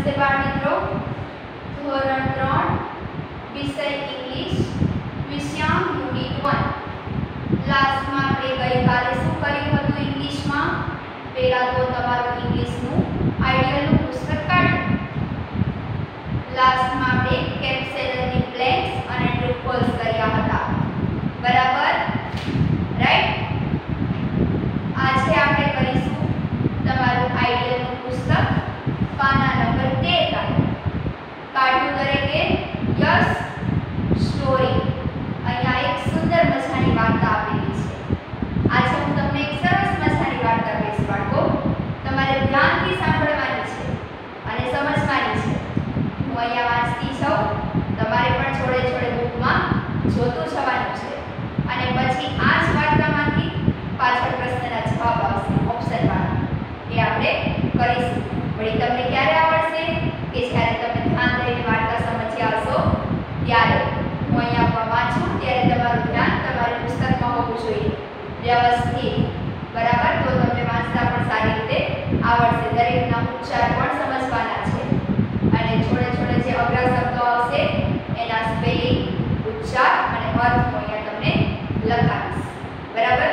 નમસ્તે બાળ મિત્રો, ધોરણ 3 વિષય ઇંગ્લિશ વિષયાંક યુનિટ 1 ક્લાસમાં આપણે ગઈકાલે શું કર્યું હતું ઇંગ્લિશમાં? પહેલા તો તમારું ઇંગ્લિશનું આઈડિયલનું પુસ્તક કાઢ્યું. ક્લાસમાં આપણે કેપ્સેલની બ્લેન્ક્સ અને ટ્રુપલ્સ કર્યા હતા, બરાબર? રાઈટ. આજે આપણે કરીશું તમારું આઈડિયલનું પુસ્તક પાના નંબર 13 કાઢ્યું દરેકે? યસ. સ્ટોરી. અહીંયા એક સુંદર મજાની વાર્તા આપેલી છે. આજે હું તમને એક સરસ મજાની વાર્તા કહીશ બાળકો. તમારે ધ્યાનથી સાંભળવાની છે અને સમજવાની છે. હું અહીંયા વાંચતી જાઉં, તમારે પણ જોડે જોડે બુકમાં જોતું જવાનું છે અને પછી આ જ વાર્તામાંથી પાછળ પ્રશ્નના જવાબ આવશે ઓપ્શન વાળા, એ આપણે કરીશું. વળી તમને ક્યારે આવડશે? કે જ્યારે તમે ધ્યાન દઈને વાર્તા સમજ્યા હશો ત્યારે. હું અહીંયા પણ વાંચું ત્યારે તમારું ધ્યાન તમારી પુસ્તકમાં હોવું જોઈએ, વ્યવસ્થિત, બરાબર? તો તમને વાંચતા પણ સારી રીતે આવડશે. દરેકના ઉચ્ચાર પણ સમજવાના છે અને જોડે જોડે જે અઘરા શબ્દો આવશે એના સ્પેલિંગ, ઉચ્ચાર અને અર્થ હું અહીંયા તમને લખાવીશ, બરાબર?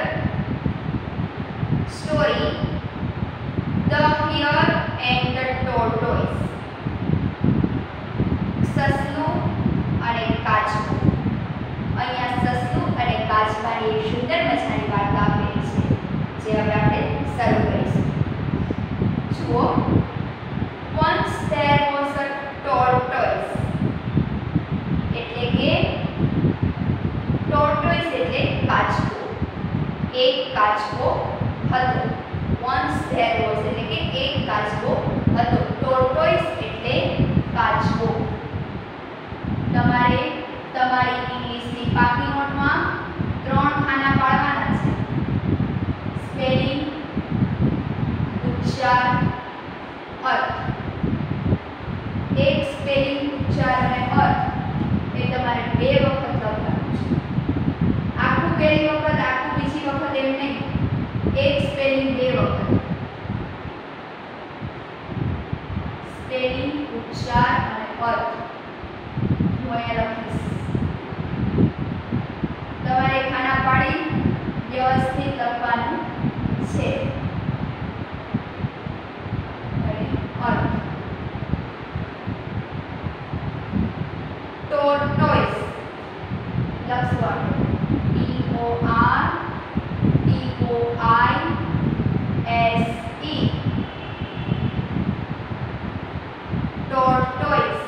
Story The Hare and the Tortoise. સસલું અને કાચબો. અહીંયા સસલું અને કાચબાની એક સુંદર મજાની વાર્તા આપેલી છે, જે હવે આપણે શરૂ કરીશું. જુઓ. Once there was a tortoise. એટલે કે tortoise એટલે કાચબો. એક કાચબો હતો. Once there was એટલે કે એક કાચબો હતો. tortoise એટલે કાચબો. તમારે તમારી ઇંગ્લિશની પાકી નોટમાં 3 ખાના પાડવાના છે. સ્પેલિંગ, ઉચ્ચાર, અર્થ. એક સ્પેલિંગ, ઉચ્ચાર અને અર્થ એ તમારે 2 વખત લખવાનું છે. આખું પહેલી વખત, આખું બીજી વખત એમ નહીં. એક સ્પેલિંગ 2 વખત. સ્પેલિંગ, ઉચ્ચાર અને અર્થ હું અહીંયા લખીશ. તમારે ખાના પાડી વ્યવસ્થિત લખવાનું છે. અર્થ. ટોર્ટોઇસ લખશું આપણે. TORTOISE. ટોર્ટોઇસ.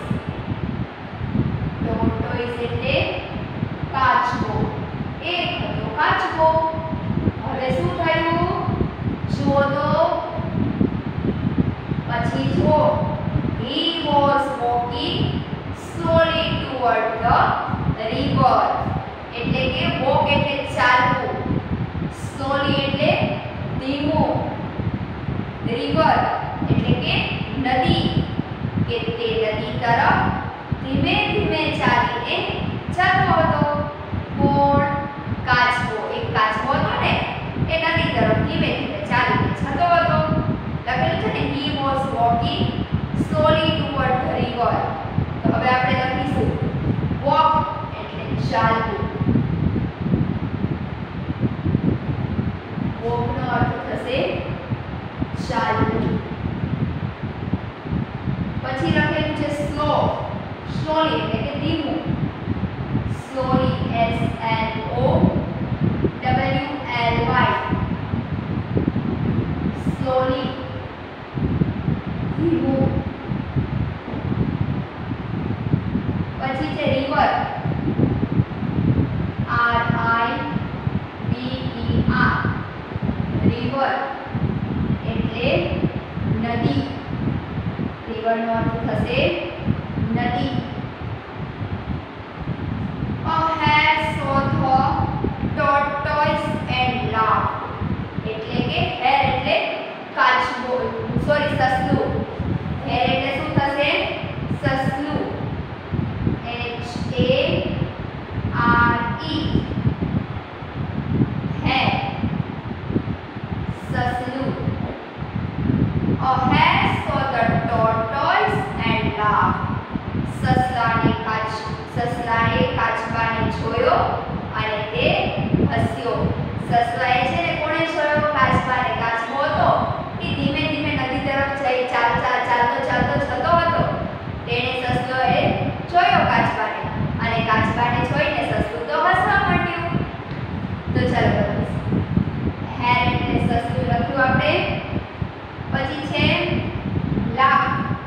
ટોર્ટોઇસ એટલે કાચબો. એક હતો કાચબો. હવે શું થયું? જુઓ તો પછી જુઓ. He was walking slowly toward the river. એટલે કે walk એટલે ચાલવું, slowly એટલે ધીમું, river એટલે કે નદી, કે તે નદી તરફ ધીમે ધીમે ચાલીને જતો હતો. કોણ? કાચબો. એક કાચબો હતો ને, એ નદી તરફ ધીમે ધીમે ચાલીને જતો હતો. લખેલું છે ને he was walking slowly toward the river. તો હવે આપણે લખીશું walk એટલે ચાલવું. walk નો અર્થ થશે ચાલવું. પછી લખેલું છે સ્લો. સ્લોલી એટલે કે ધીમું. Slowly SLOWLY. સ્લોલી ધીમું. પછી છે રિવર. RIVER. રિવર એટલે નદી. રિવર નો અર્થ થશે નદી. A hare saw the tortoise and laughed. એટલે કે hare એટલે કાચબો, સોરી સસલું. hare એટલે શું થશે? સસલું. HARE. hare. સસલું. A hare saw the tortoise જોયો અને તે હસ્યો. સસલાએ છે ને કોણે જોયો? કાચબાને. કાચબો હતો એ ધીમે ધીમે નદી તરફ જઈ ચાલતો જતો હતો. તેણે સસલોએ જોયો કાચબાને અને કાચબાને જોઈને સસલું તો હસવા માંડ્યું. તો ચાલો હેર એટલે સસલું લખ્યું આપણે. પછી છે લાફ,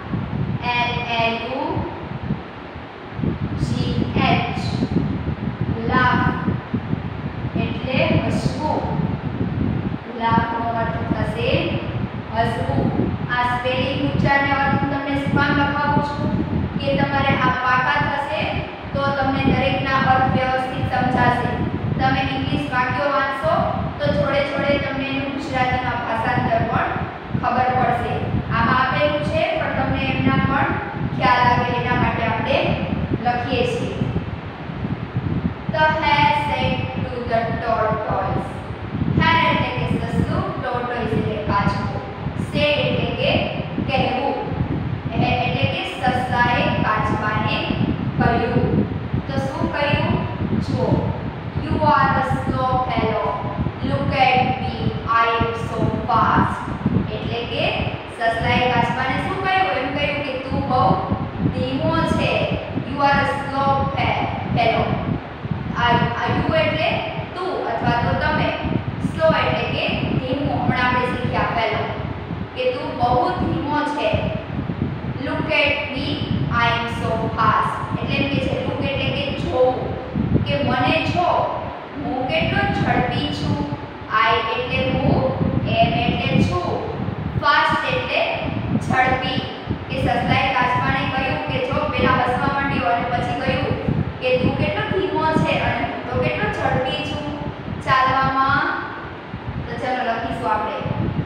LLUGH, લાફ એટલે હસવું. લાફનો અર્થ થશે હસવું. આ સ્પેલિંગ ઉચ્ચારને અર્થ હું તમને સ્પેલિંગ લખાવું છું કે તમારે આ પાકા થશે તો તમને દરેકના અર્થ વ્યવસ્થિત સમજાશે. તમે ઇંગ્લિશ વાક્યો વાંચશો તો થોડે થોડે તમને એનું ગુજરાતીમાં ભાષાંતર પણ ખબર પડશે. આમાં આપેલું છે પણ તમને એમના પણ ખ્યાલ આવે એના માટે આપણે લખીએ છીએ. The hare said to the tortoise. Hare એટલે કે સસલું, tortoise એટલે કાચબો. said એટલે કે કહેવું. એટલે કે સસલાએ કાચબાને કહ્યું. તો શું કહ્યું? જો You are a slow fellow. Look at me. I am so fast. એટલે કે સસલાએ કાચબાને શું કહ્યું? એમ કહ્યું કે તું બહુ ધીમો છે. You are a slow fellow. You એટલે તું અથવા તો તમે. Slow એટલે કે ધીમો. હમણાં આપણે શીખ્યા fellow કે તું બહુ ધીમો છે. Look at me. I am so fast. એટલે એમ કે છે look એટલે કે જોવું કે મને જો હું કેટલો ઝડપી છું. I એટલે હું, am એટલે છું, fast એટલે ઝડપી. કે સસલાએ કાચબાને કહ્યું કે જો પેલા હસવા માંડ્યો અને પછી કહ્યું કે તું કેટલો ધીમો છે અને હું તો કેટલો ઝડપી છું ચાલવામાં. તો ચાલો લખીશું આપણે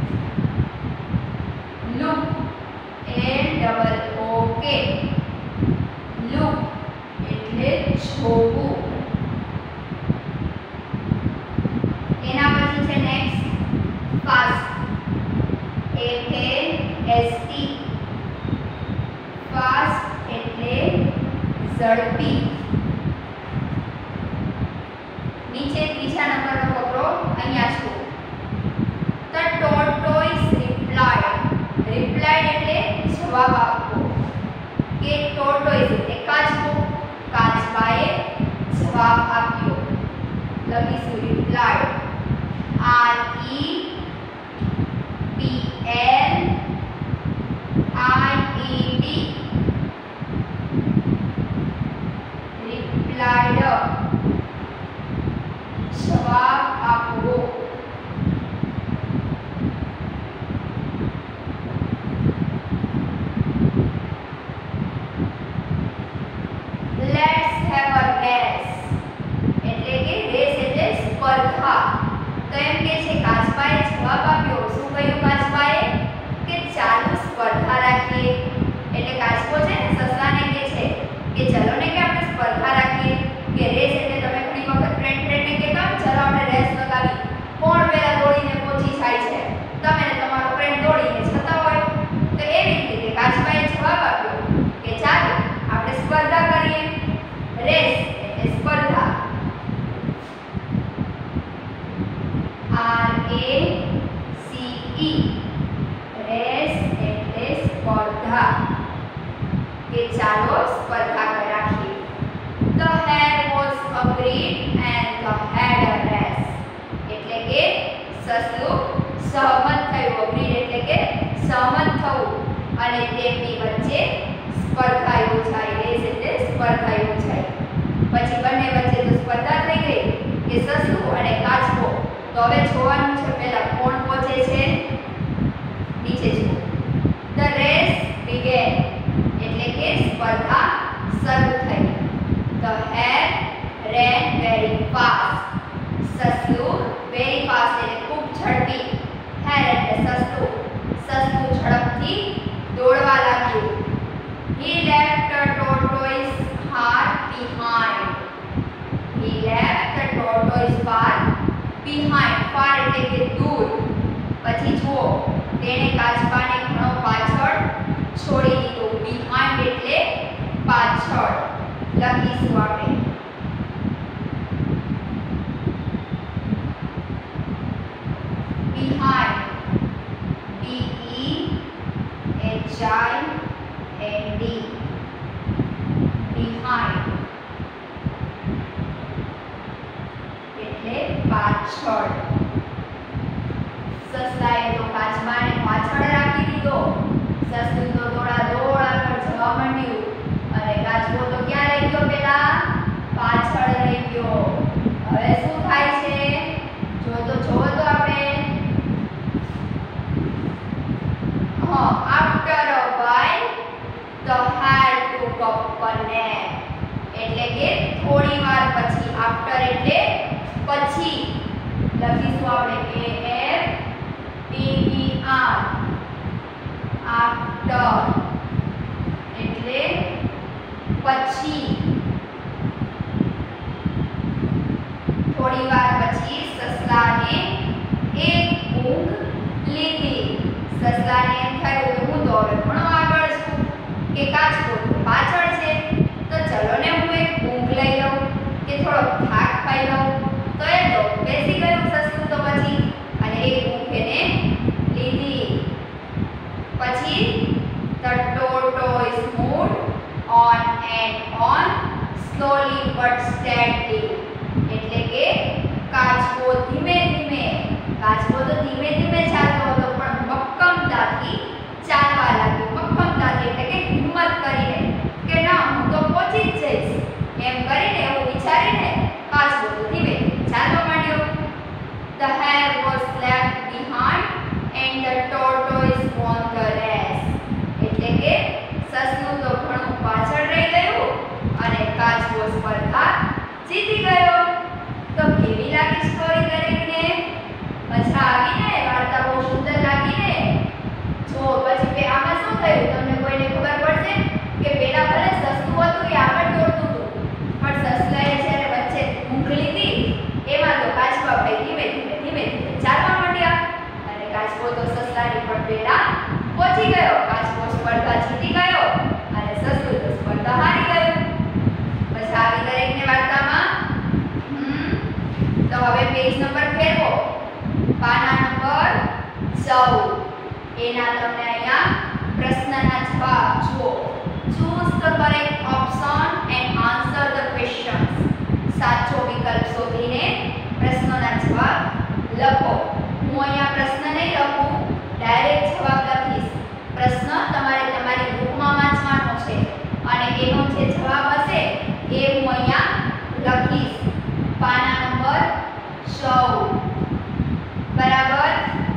look, LOOK, look એટલે જોવું. એના પછી છે નેક્સ્ટ ફાસ્ટ, FAST, ફાસ્ટ એટલે ઝડપી. નીચે ત્રીજા નંબરનો ફકરો અહીંયા જુઓ. The tortoise replied. replied એટલે જવાબ આપવો. કે tortoise એટલે કાચબો, કાચબાએ જવાબ આપ્યો. લખીશું replied, REPLIED, જવાબ આપવો. Let's have a race. એટલે કે રેસ એટલે સ્પર્ધા. તો એમ કે છે કાચબાએ જવાબ આપ્યો. શું કહ્યું કાચબાએ? કે ચાલો સ્પર્ધા રાખીએ. એટલે કાચબો છે ને સસલાને કહે છે કે ચલો ને કે આપણે સ્પર્ધા રાખીએ. કે રેસ એટલે તમે ઘણી વખત ફ્રેન્ડને કહેતા હોય ચલો આપણે રેસ લગાવી, કોણ પહેલા દોડીને પહોંચી જાય છે. તમે ને તમારો ફ્રેન્ડ દોડીને જતા હોય. તો એવી જ રીતે કાચબાએ જવાબ આપ્યો કે ચાલો આપણે સ્પર્ધા કરીએ. રેસ એટલે સ્પર્ધા. RACE, રેસ એટલે સ્પર્ધા. કે ચાલો સ્પર્ધા રાખીએ. The hare was agreed and the had a race. એટલે કે સસલું સહમત થયું. agreed એટલે કે સહમત થવું અને તેમની વચ્ચે સ્પર્ધા યોજાઈ. રેસ એટલે સ્પર્ધા યોજાઈ. પછી બંને વચ્ચે તો સ્પર્ધા થઈ ગઈ કે સસલું અને કાચબો. તો હવે જોવાનું છે પહેલા કોણ પહોંચે છે. નીચે જુઓ. The race began. એટલે કે સ્પર્ધા શરૂ થઈ. The hare ran very fast. સસલું very fast એટલે ખૂબ ઝડપી. hare એટલે સસલું. સસલું ઝડપથી દોડવા લાગ્યું. He left the tortoise heart behind. He left the tortoise heart behind. far એટલે કે દૂર. પછી જુઓ તેણે કાચબાને ઘણો પાછળ છોડી દીધો. behind એટલે પાછળ. લખીશું આપણે behind and D behind એટલે પાછળ. સસલાએ તો કાચબાને પાછળ રાખી દીધો. સસલું તો દોડા આગળ જવા માંડ્યું અને કાચબો તો ક્યાં રહી ગયો? પેલા પાછળ રહી ગયો. હવે શું થાય છે? જોવો તો આપણે. After a while the hare took up a nap. એટલે કે થોડી વાર પછી. after એટલે પછી. લખીશું આપણે AFTER. after એટલે પછી. થોડી વાર પછી સસલાને એક ઊંઘ લીધી. સસલાને એમ થયું કે હું તો હવે ઘણો આગળ છું કે કાચબો પાછળ છે, તો ચલો ને હું એક ઊંઘ લઈ લઉં કે થોડો થાક ખાઈ લઉં. તો એ તો બેસી ગયું સસલું તો પછી અને એક ઊંઘ એને લીધી. પછી the tortoise moved on and on slowly but steadily. એટલે કે કાચબો ધીમે ધીમે ચાલતો હતો પણ મક્કમતાથી ચાલવા લાગ્યો. મક્કમતાથી એટલે કે હિંમત કરીને કે ના હું તો પહોંચી જ જઈશ એમ કરીને, એવું વિચારીને કાચબો તો ધીમે ચાલવા માંડ્યો. The hare was left behind and the tortoise won the race. એટલે કે સસલું તો ઘણું પાછળ રહી ગયું અને કાચબો સ્પર્ધા જીતી ગયો. તો કેવી લાગી સ્ટોરી દરેકને? મજા આવી ને? વાર્તા બહુ સુંદર લાગી ને? જો પછી આમાં શું થયું તમને કોઈને ખબર પડશે કે પેલા ભલે સસલું હતું એ આગળ દોડતું હતું પણ સસલાએ જ્યારે વચ્ચે ઊંઘ લીધી એમાં તો કાચબા ભાઈ ધીમે ધીમે ચાલવા માંડ્યા અને કાચબો તો સસલાની પણ પેલા પહોંચી ગયો. કાચબો સ્પર્ધા જીતી ગયો અને સસલું તો સ્પર્ધા હારી ગયું. મજા આવી દરેકને વાર્તામાં? તો હવે પેજ નંબર ફેરવો. પાના નંબર 14. એના તમને અહીંયા પ્રશ્નના જવાબ જુઓ. choose the correct option and answer the questions. સાચો વિકલ્પ શોધીને પ્રશ્નોના જવાબ લખો. હું અહીંયા પ્રશ્ન નહીં લખું, ડાયરેક્ટ જવાબ લખીશ. પ્રશ્ન તમારે તમારી બુકમાં વાંચવાનો છે અને એનો જે જવાબ હશે એ હું અહીંયા લખીશ. પાના નંબર 14. બરાબર.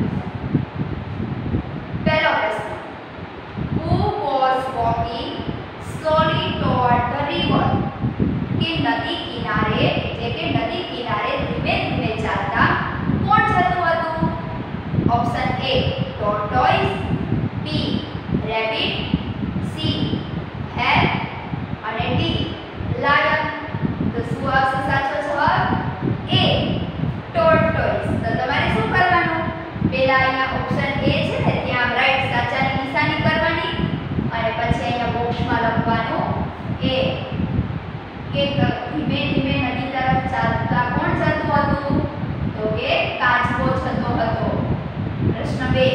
પહેલો પ્રશ્ન. Who was walking slowly toward the river? કે નદી કિનારે એટલે કે નદી કિનારે ધીમે ધીમે ચાલતા કોણ જતું હતું? Option A tortoise, B rabbit, C hare અને D lion. તો શું આવશે સાચો જવાબ? A tortoise. તો તમારે શું કરવાનું? પહેલા અહીંયા ઓપ્શન A છે ને ત્યાં રાઈટ સાચાની નિશાની કરવાની અને પછી અહીંયા બોક્સમાં લખવાનું A. કે ધીમે ધીમે નદી તરફ ચાલતા કોણ જતું હતું? તો કે કાચબો જતો હતો. પ્રશ્ન 2.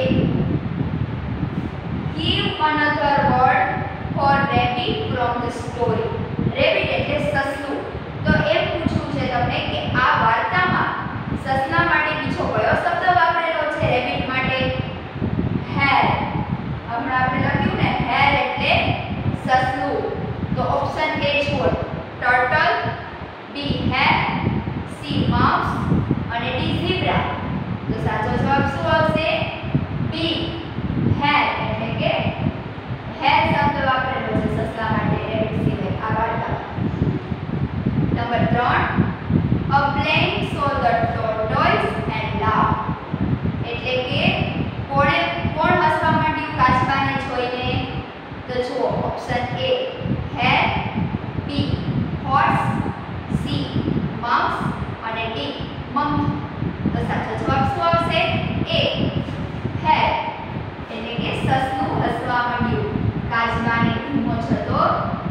Give another word for rabbit from the story. rabbit એટલે સસલું. તો એમ પૂછવું છે તમને કે આ વાર્તામાં સસલા માટે બીજો કયો શબ્દ વાપરેલો છે રેબિટ માટે? hare. હમણાં આપણે લખ્યું ને hare એટલે સસલું. તો ઓપ્શન A છોડ turtle, B hare, C mouse અને D zebra. તો સાચો જવાબ શું આવશે? B hare. એટલે કે hare શબ્દ વાપરેલો છે સસલા માટે રેબિટ સિવાય આ વાર્તામાં. Number 3. A blank saw the tortoise and laughed. એટલે કે કોણ હસવા માંડ્યું કાચબાને જોઈને? તો જુઓ option A hare, B horse, C mouse અને D monkey. તો સાચો જવાબ શું આવશે? A hare. એટલે કે સસલું હસવા માંડ્યું કાચબાને ધીમો જતો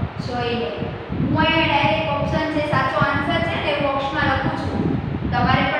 જોઈને. હું અહીંયા ડાયરેક્ટ ઓપ્શન જે સાચો આન્સર છે ને બોક્સમાં લખું છું. તમારે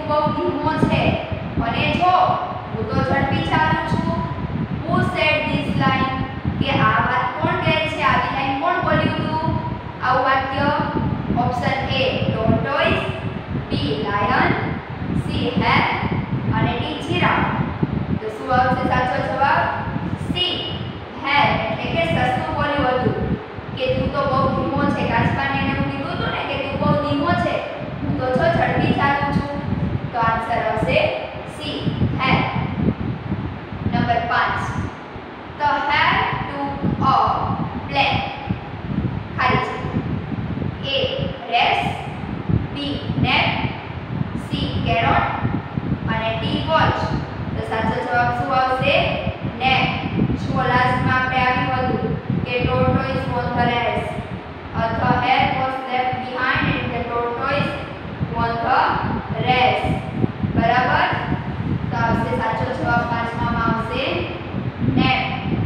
તું બહુ ધીમો છે અને જો હું તો ઝડપી ચાલું છું. Who said this line? કે આ વાત કોણ કહે છે? આવી લાઈન કોણ બોલ્યું તું? આવું વાક્ય option A tortoise, B lion, C hare અને D giraffe. તો શું આવશે સાચો જવાબ? C hare એટલે કે સસલું બોલ્યું હતું કે તું તો બહુ ધીમો છે. કાચબાને એને એવું કીધું હતું ને કે તું બહુ ધીમો છે, હું તો જો ઝડપી ચાલું છું. તો આન્સર આવશે C hare. Number 5. The hare took a blank. ખાલી છે. A race, B nap, C carrot અને D watch. તો સાચો જવાબ શું આવશે? nap. જો લાસ્ટમાં આપણે આવ્યું હતું કે tortoise won the race. The hare was left behind and the tortoise won the race. બરાબર? તો આવશે સાચો જવાબ 5માં આવશે nap.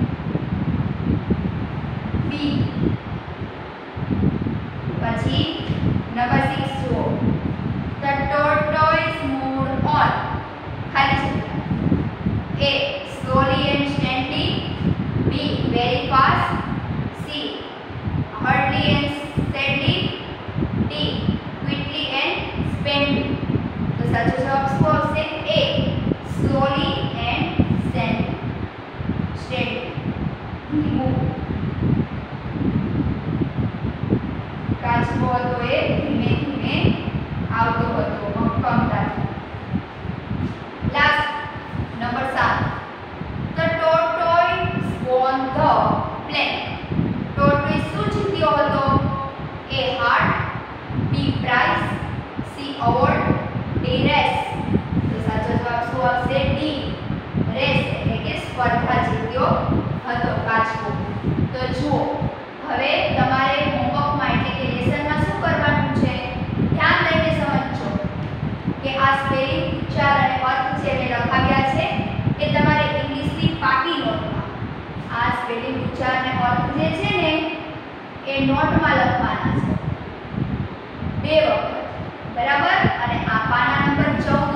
B. પછી નંબર 6 જુઓ. The tortoise moved on. ખાલી જગ્યા. A slowly and steadily, B very fast, C hardly and steadily, D quickly and speedily. તો સાચો જવાબ શું આવશે? A slowly and steadily. ધીમું. કાચબો હતો એ ધીમે ધીમે આવતો હતો મક્કમતાથી. Last number 7. The tortoise won the blank. tortoise શું જીત્યો હતો? A heart, B prize, C award, D race. તો સાચો જવાબ શું આવશે? D race એટલે કે સ્પર્ધા જીત્યો હતો કાચબો. તો જુઓ હવે તમારે હોમવર્કમાં એટલે કે લેસનમાં શું કરવાનું છે? ધ્યાન લઈને સમજજો કે આ સ્પેલિંગ, ઉચ્ચાર અને અર્થ જે મેં લખાવ્યા છે એ તમારે ઇંગ્લિશની પાકી નોટમાં આ સ્પેલિંગ, ઉચ્ચાર અને અર્થ જે છે ને એ નોટમાં લખવાના છે 2 વખત. બરાબર? અને આ પાના નંબર 14